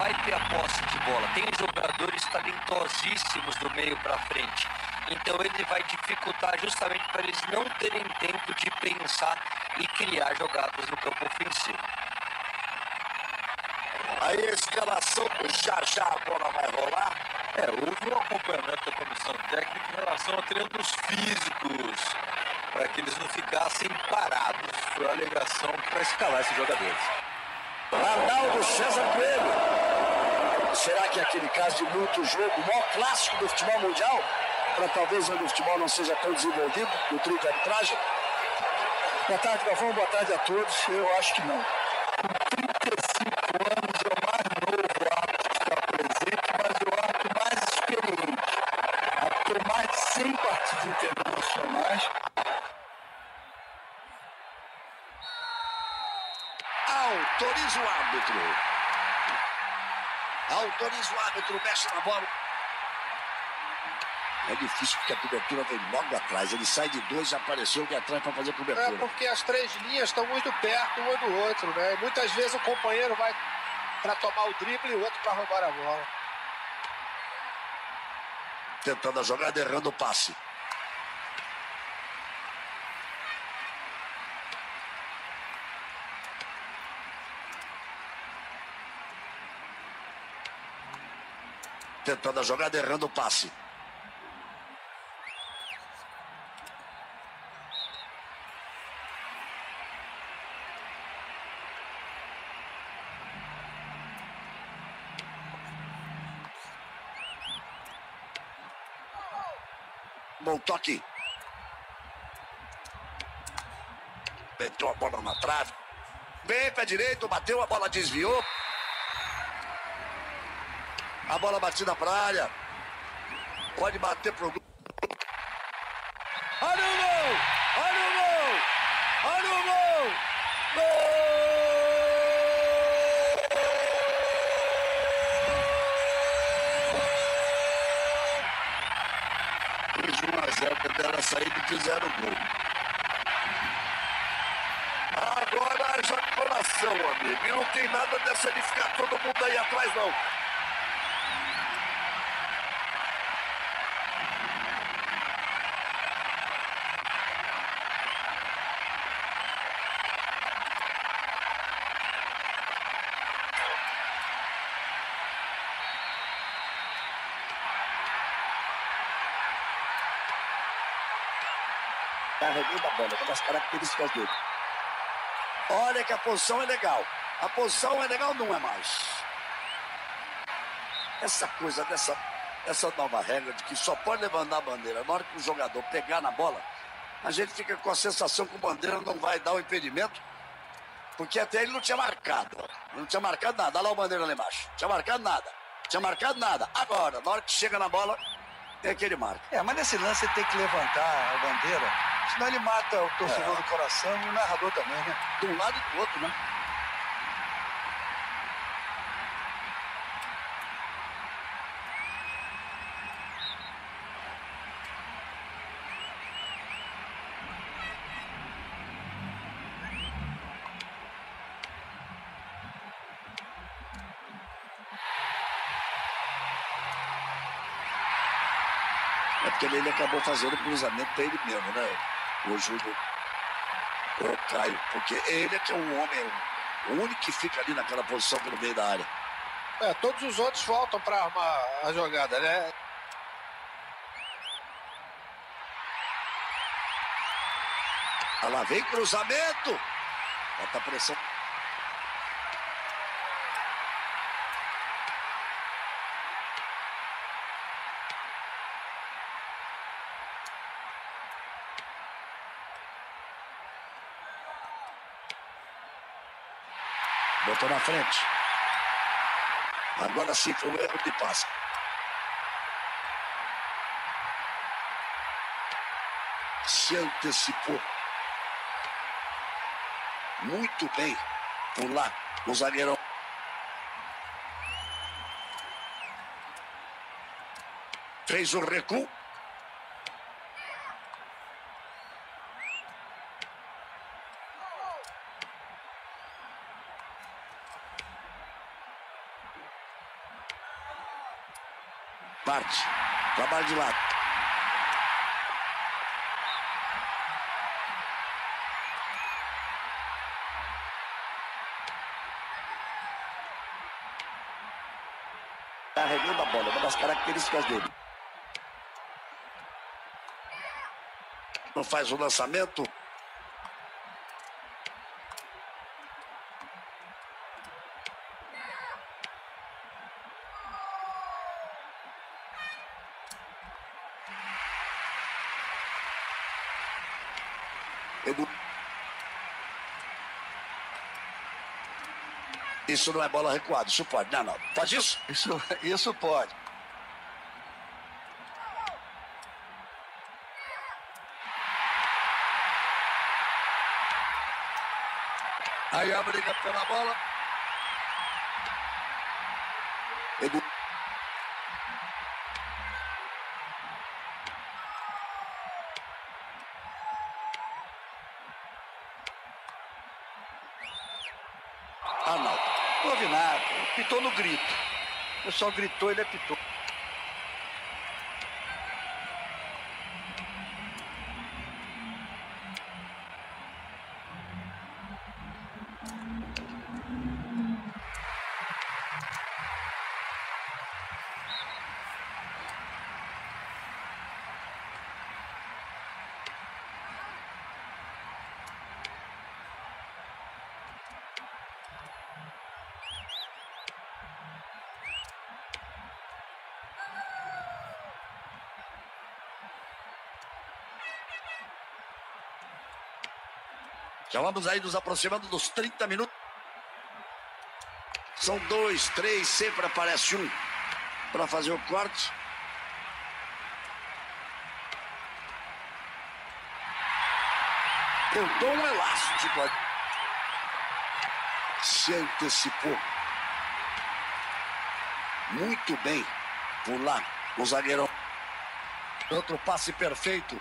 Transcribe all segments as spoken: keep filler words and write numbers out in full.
vai ter a posse de bola. Tem jogadores talentosíssimos do meio para frente. Então ele vai dificultar justamente para eles não terem tempo de pensar e criar jogadas no campo ofensivo. Aí a escalação, já já a bola vai rolar. É, houve um acompanhamento da comissão técnica em relação a treinos físicos, para que eles não ficassem parados. Foi a alegação para escalar esses jogadores. Arnaldo César Coelho. Será que é aquele caso de muito jogo, o maior clássico do futebol mundial? Para talvez onde o futebol não seja tão desenvolvido, no trio de arbitragem? Boa tarde, Galvão, boa tarde a todos. Eu acho que não. Com trinta e cinco anos é o mais novo árbitro que está presente, mas é o árbitro mais experiente. Apitou mais de cem partidas internacionais. Autoriza o árbitro. Autoriza o árbitro, mexe na bola. É difícil porque a cobertura vem logo atrás. Ele sai de dois e apareceu aqui atrás para fazer cobertura. É porque as três linhas estão muito perto um do outro, né? E muitas vezes o companheiro vai para tomar o drible e o outro para roubar a bola. Tentando a jogada, errando o passe. Tentando a jogada, errando o passe. Bom toque. Meteu a bola na trave. Bem, pé direito, bateu, a bola desviou. A bola batida para a área. Pode bater pro gol. Olha o gol! Olha o gol! Olha o gol! Gol! um a zero dela saída e fizeram o gol. Agora já coração, amigo. E não tem nada dessa de ficar todo mundo aí atrás, não. Carreguei da bola, uma das características dele. Olha que a posição é legal. A posição é legal, não é mais. Essa coisa dessa, essa nova regra de que só pode levantar a bandeira na hora que o jogador pegar na bola, a gente fica com a sensação que o bandeira não vai dar o impedimento, porque até ele não tinha marcado. Não tinha marcado nada. Olha lá o bandeira lá embaixo. Não tinha marcado nada. Não tinha marcado nada. Agora, na hora que chega na bola, é que ele marca. É, mas nesse lance ele tem que levantar a bandeira, senão ele mata o torcedor é. do coração e o narrador também, né? De um lado e do outro, né? É porque ele acabou fazendo o cruzamento para ele mesmo, né? O Júlio, o Caio, porque ele é que é um homem, o único que fica ali naquela posição pelo meio da área. É, todos os outros voltam para armar a jogada, né? Olha lá, vem cruzamento. Bota a pressão. Botou na frente. Agora sim foi um erro de passe. Se antecipou muito bem por lá o zagueirão. Fez o recuo. Parte. Trabalho de lado. Carregando a bola, uma das características dele. Não faz o lançamento. Edu. Isso não é bola recuada, isso pode, não, não. Pode isso? Isso, isso pode. Aí a briga pela bola. Edu. Ah, não. Não houve nada. Pitou no grito. O pessoal gritou, ele apitou. Já vamos aí nos aproximando dos trinta minutos. São dois, três, sempre aparece um para fazer o corte. Tentou um elástico. Se antecipou. Muito bem. Por lá, o zagueirão. Outro passe perfeito.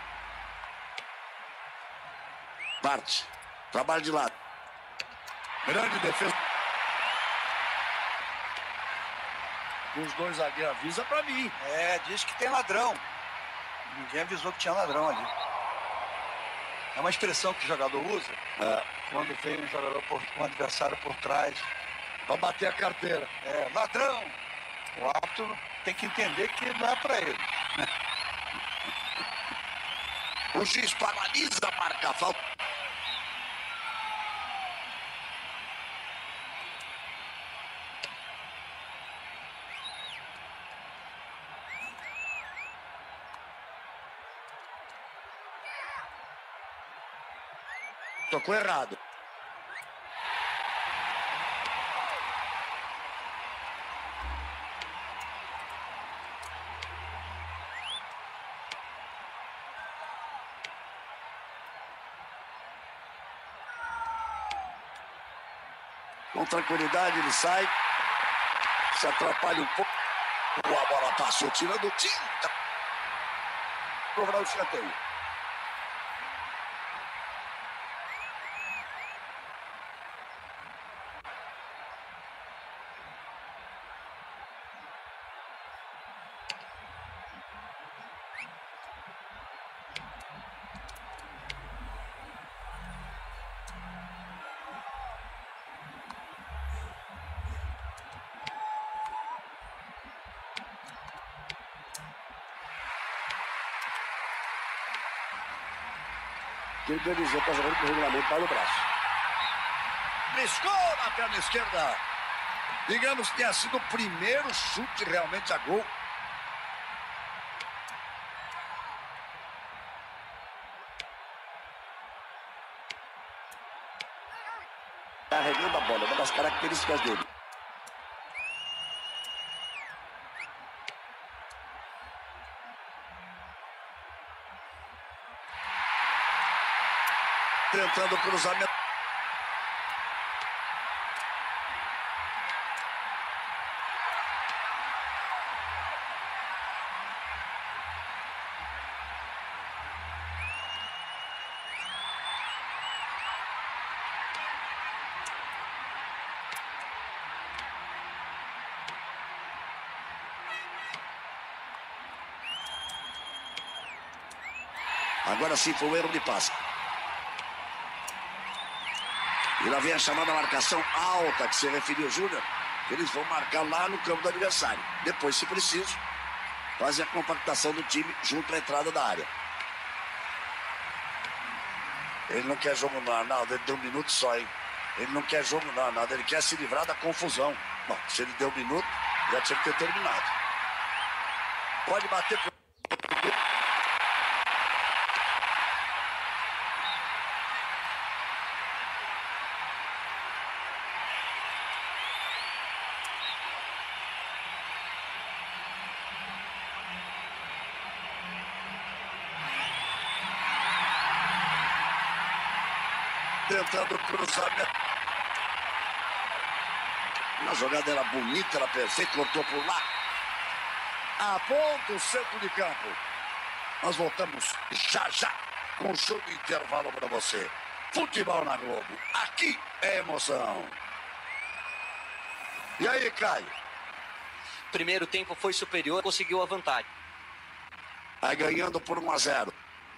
Parte. Trabalho de lado. Grande defesa. Os dois zagueiros avisa pra mim. É, diz que tem ladrão. Ninguém avisou que tinha ladrão ali. É uma expressão que o jogador usa é, quando vem um jogador por, um adversário por trás Pra bater a carteira. É, ladrão. O árbitro tem que entender que não é pra ele. O juiz paralisa, marca a falta. Tocou errado. Com tranquilidade ele sai. Se atrapalha um pouco. A bola passou tirando tinta. Cobrar o escanteio. Quem organizou está jogando com o regulamento para o braço. Briscou na perna esquerda. Digamos que tenha sido o primeiro chute realmente a gol. Carregando a bola, uma das características dele. Tentando o cruzamento. Agora sim foi um erro de passe. E lá vem a chamada marcação alta que se referiu o Júnior. Eles vão marcar lá no campo do adversário. Depois, se preciso, fazem a compactação do time junto à entrada da área. Ele não quer jogo não, nada, ele deu um minuto só, hein? Ele não quer jogo não, nada, ele quer se livrar da confusão. Bom, se ele deu um minuto, já tinha que ter terminado. Pode bater por... Tentando cruzar. A jogada era bonita, era perfeita, cortou por lá. Aponta o centro de campo. Nós voltamos já já com o show de intervalo para você. Futebol na Globo. Aqui é emoção. E aí, Caio? Primeiro tempo foi superior, conseguiu a vantagem. Vai ganhando por um a zero.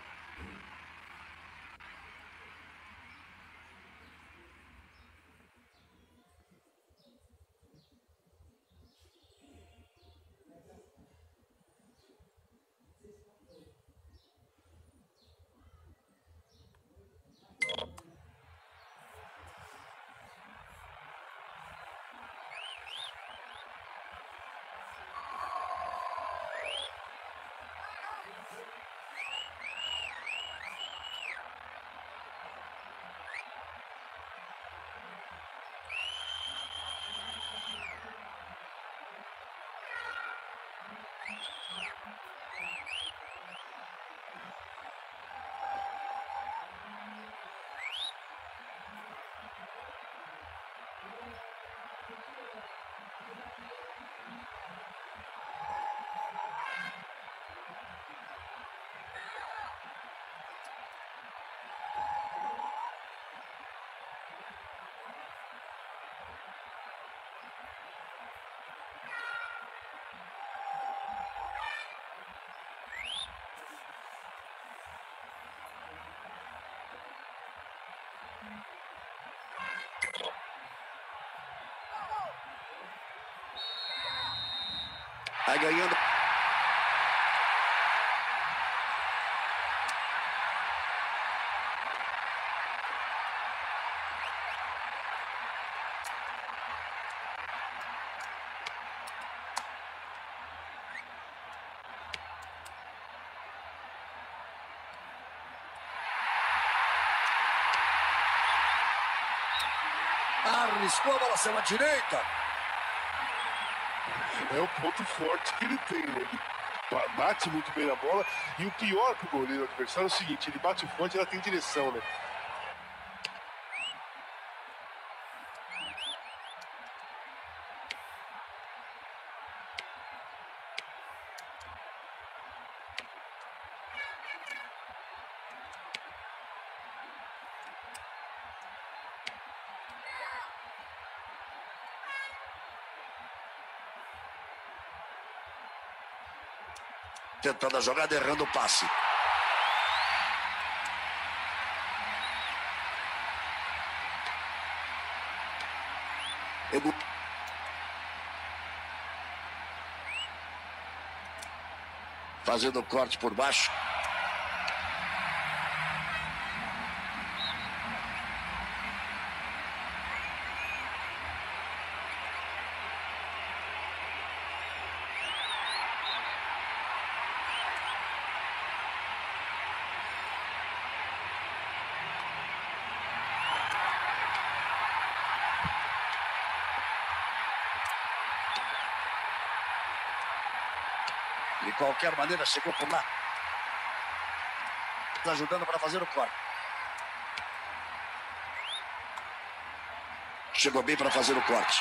Vai ganhando. Arriscou a bola saiu à direita. É o ponto forte que ele tem, né? Ele bate muito bem na bola. E o pior pro goleiro adversário é o seguinte: ele bate forte e ela tem direção, né? Tentando a jogada, errando o passe. Edu. Fazendo o corte por baixo. De qualquer maneira, chegou por lá. Está ajudando para fazer o corte. Chegou bem para fazer o corte.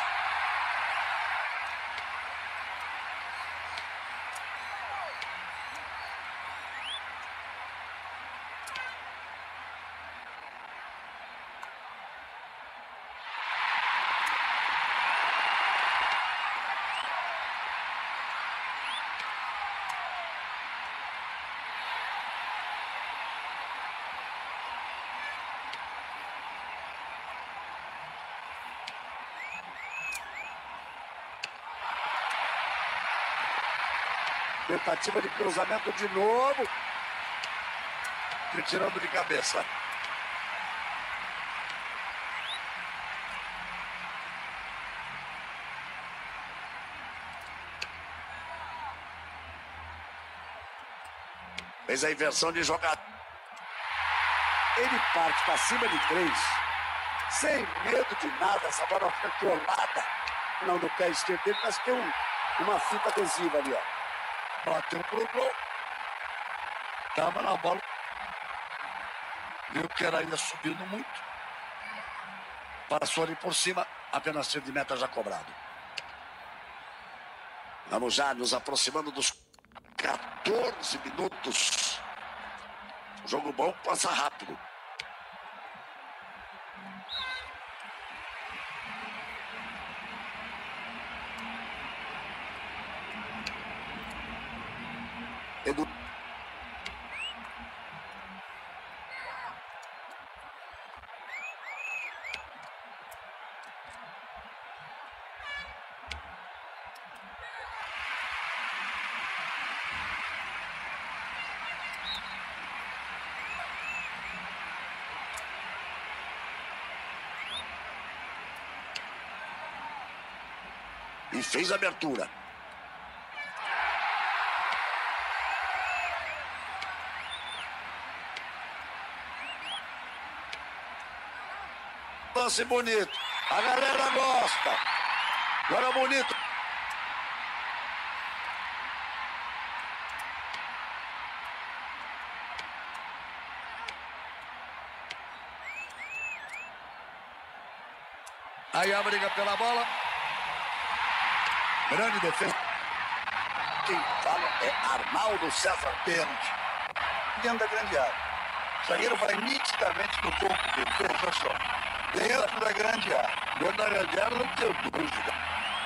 Tentativa de cruzamento de novo. Retirando de cabeça. Fez a inversão de jogada. Ele parte para cima de três. Sem medo de nada. Essa bola fica colada. Não no pé esquerdo dele, mas tem um, uma fita adesiva ali, ó. Bateu pro gol. Tava na bola. Viu que era ainda subindo muito. Passou ali por cima. Apenas tiro de meta já cobrado. Vamos já nos aproximando dos quatorze minutos. Jogo bom, passa rápido. Edu. E fez a abertura. Lance bonito. A galera gosta. Agora bonito. Aí a briga pela bola. Grande defesa. Quem fala é Arnaldo César. Pênalti. Dentro da grande área. O zagueiro vai nitidamente no corpo dele. Veja só. Dentro da grande área. Dentro da grande área, não tenho dúvida.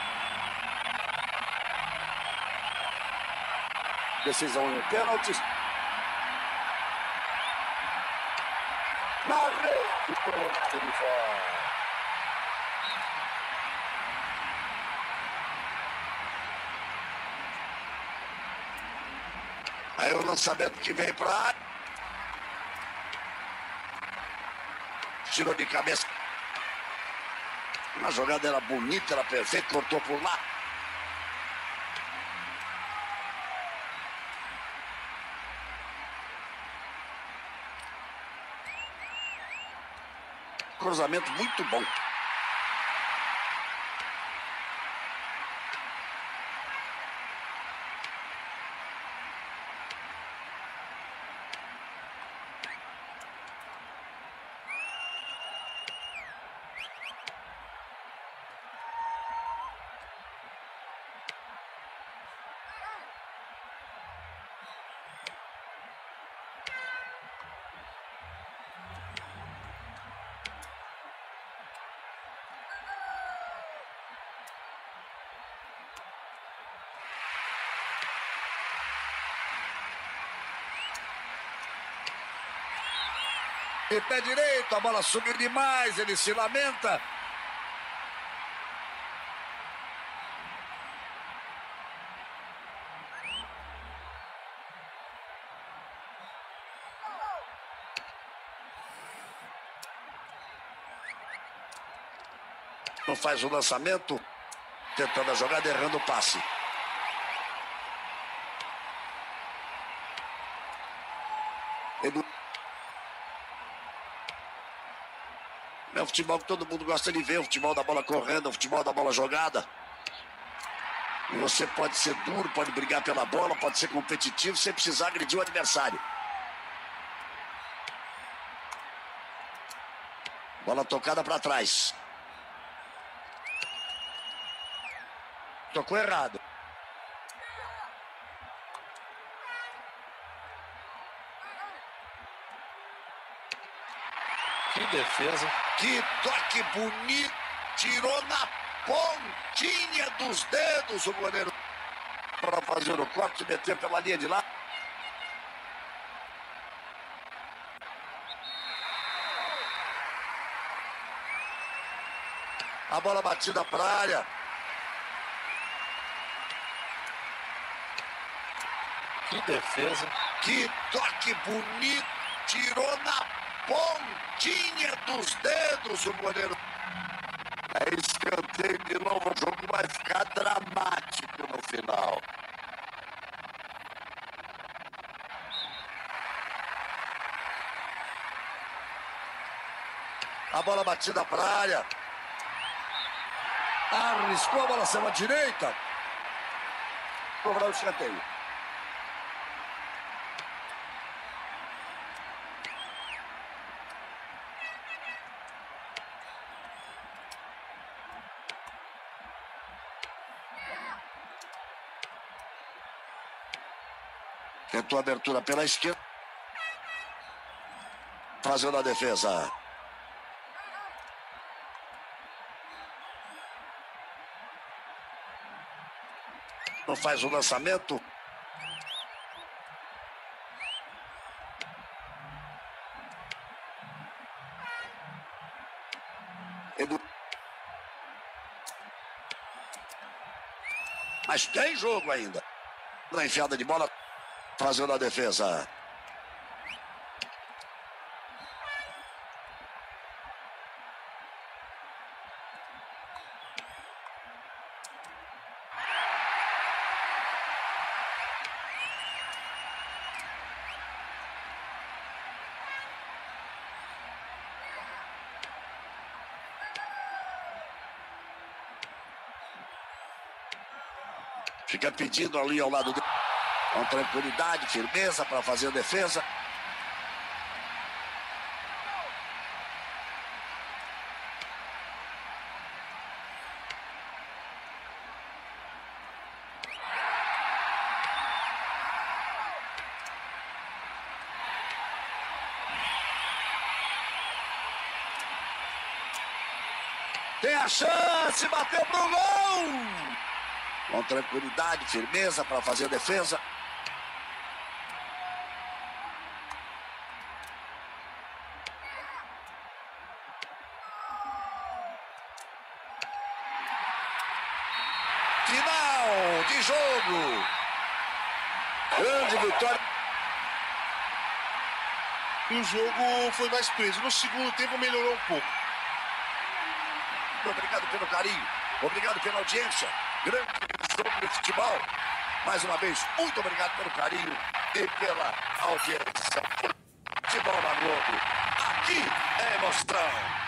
Decisão em pênaltis. Na rede, colocado de fora. Aí o lançamento que vem para a área. Tirou de cabeça. A jogada era bonita, era perfeita, cortou por lá. Cruzamento muito bom. E pé direito, a bola subiu demais, ele se lamenta. Não faz o lançamento, tentando a jogada, errando o passe. Edu. É o futebol que todo mundo gosta de ver, o futebol da bola correndo, o futebol da bola jogada. E você pode ser duro, pode brigar pela bola, pode ser competitivo, sem precisar agredir o adversário. Bola tocada para trás. Tocou errado. Que defesa. Que toque bonito. Tirou na pontinha dos dedos o goleiro. Para fazer o corte, meter pela linha de lá. A bola batida para a área. Que defesa. Que toque bonito. Tirou na pontinha dos dedos o goleiro. É escanteio de novo. O jogo vai ficar dramático no final. A bola batida para a área. Arriscou a bola pela direita. Cobrar o escanteio. Tentou a abertura pela esquerda. Fazendo a defesa. Não faz o lançamento. Edu... Mas tem jogo ainda. Na enfiada de bola, fazendo a defesa. Fica pedindo ali ao lado dele. Com tranquilidade, firmeza para fazer a defesa. Tem a chance, bateu pro gol! Com tranquilidade, firmeza para fazer a defesa. Final de jogo. Grande vitória. E o jogo foi mais preso. No segundo tempo melhorou um pouco. Obrigado pelo carinho. Obrigado pela audiência. Grande jogo de futebol. Mais uma vez, muito obrigado pelo carinho e pela audiência. Futebol na Globo. Aqui é emoção.